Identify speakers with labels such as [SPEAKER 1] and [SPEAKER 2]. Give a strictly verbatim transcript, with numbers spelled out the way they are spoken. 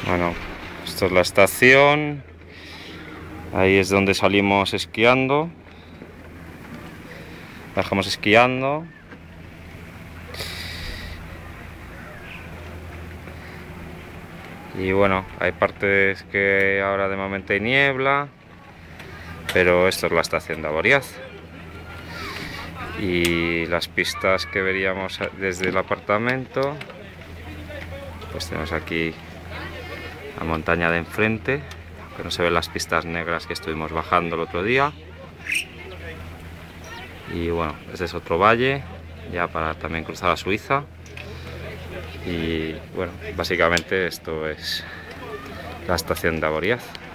[SPEAKER 1] Bueno, esto es la estación. Ahí es donde salimos esquiando. Bajamos esquiando. Y bueno, hay partes que ahora de momento hay niebla, pero esto es la estación de Avoriaz. Y las pistas que veríamos desde el apartamento, pues tenemos aquí la montaña de enfrente, que no se ven las pistas negras que estuvimos bajando el otro día. Y bueno, este es otro valle, ya para también cruzar a Suiza. Y bueno, básicamente esto es la estación de Avoriaz.